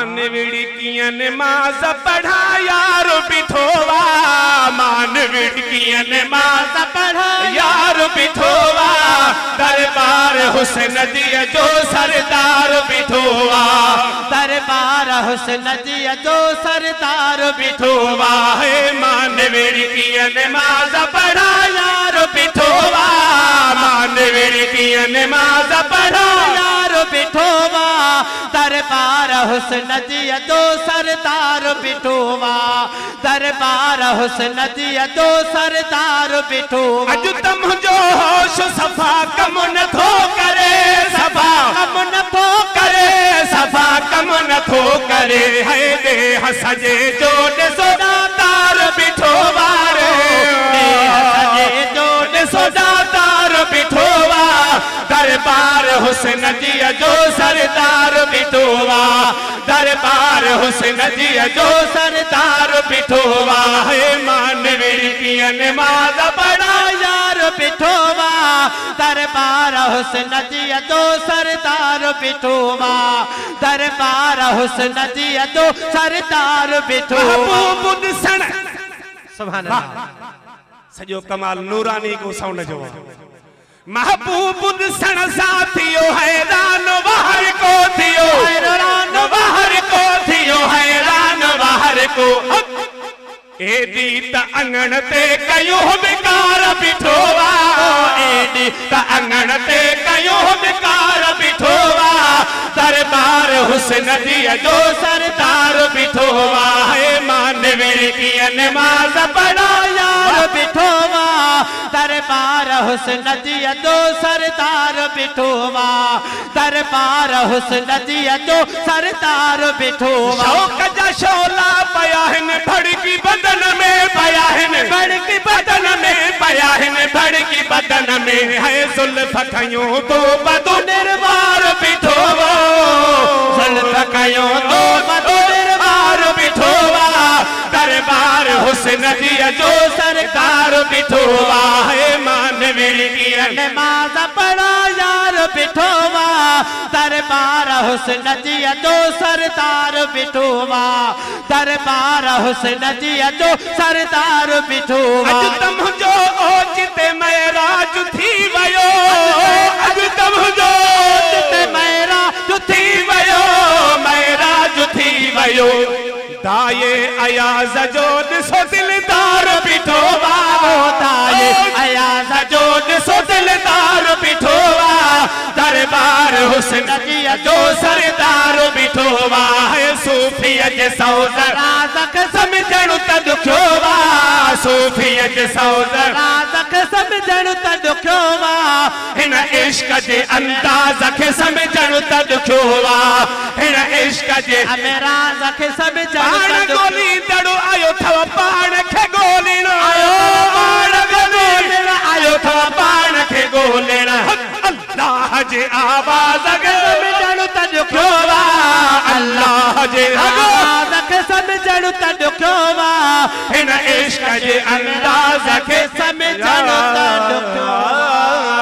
मान विड़कियां नमाज पढ़ा यार बिठोवा मान विड़कियां नमाज पढ़ा यार बिठोवा दरबार हुस्न दिया जो सरदार बिठोवा दरबार हुस्न दिया जो सरदार बिठोवा है मान विड़कियां नमाज पढ़ा यार बिठोवा मान विड़कियां नमाज पढ़ा यार बिठोवा दरबार हुस्न दिया दो सरदार बिठोवा दरबार हुस्न दिया दो सरदार बिठोवा अज तम जो होश सफा कम न थो करे सफा कम न थो करे सफा कम न थो करे है दे हसजे जोड़ सोदातार बिठोवा रे हसजे जोड़ सोदातार बिठोवा दरबार हुस्न दिया जो सरदार बिठोवा दरबार हुस्न दिया जो सरदार बिठोवा है मान विड़कियां नमाज पढ़ा यार बिठोवा दरबार हुस्न दिया जो सरदार बिठोवा दरबार हुस्न दिया जो सरदार बिठोवा महबूब सन सुभान अल्लाह सजो कमाल नूरानी को साउंड जो महबूब सन साथियो हैरान बाहर को थियो हैरान बाहर को थियो हैरान बाहर को एडी त अंगण ते कयो बेकार बिठोवा एडी त अंगण ते कयो बेकार बिठोवा दरबार हुस्न दिया जो सरदार बिठोवा है मान विड़कियां नमाज पढ़ा यार बिठोवा दरबार हुस्न दिया दो सरदार बिठोवा दरबार हुस्न दिया दो सरदार बिठोवा शौक जा शोला पया है भड़की बदन में पया है भड़की बदन में पया है भड़की बदन में है जुल्फ कयो तो बदो निर्वार बिठोवा जुल्फ कयो तो बदो निर्वार बिठोवा दरबार हुस्न दिया जो सरदार बिठोवा है मान विड़कियां नमाज पढ़ा यार बिठोवा दरबार हुस्न दिया जो सरदार बिठोवा दरबार हुस्न दिया जो सरदार बिठोवा अज तम जो ओचिते मेराज थी वयो अज तम जो ओचिते मेराज थी वयो मेराज थी वयो दाये अयाज जो दिसो दिलदार बिठोवा दाये अयाज जो दिसो दिलदार बिठोवा दरबार हुस्न दिया जो सरदार बिठोवा है सूफिया जे सौदर राज़क समझण त दुखोवा सूफिया जे सौदर राज़क समझण त दुखोवा हिन इश्क जे अंदाज़ खे समझण त दुखोवा हिन इश्क जे राज़ खे समझण गोली दड़ो आयो थव पाण खे गोलीण आयो पाण गोलीण आयो थव पाण खे गोलीण अल्लाह जे आवाज़ खे समझण त दुखोवा अल्लाह जे आवाज़ खे समझण त दुखोवा हिन इश्क जे अंदाज़ खे समझण त दुखोवा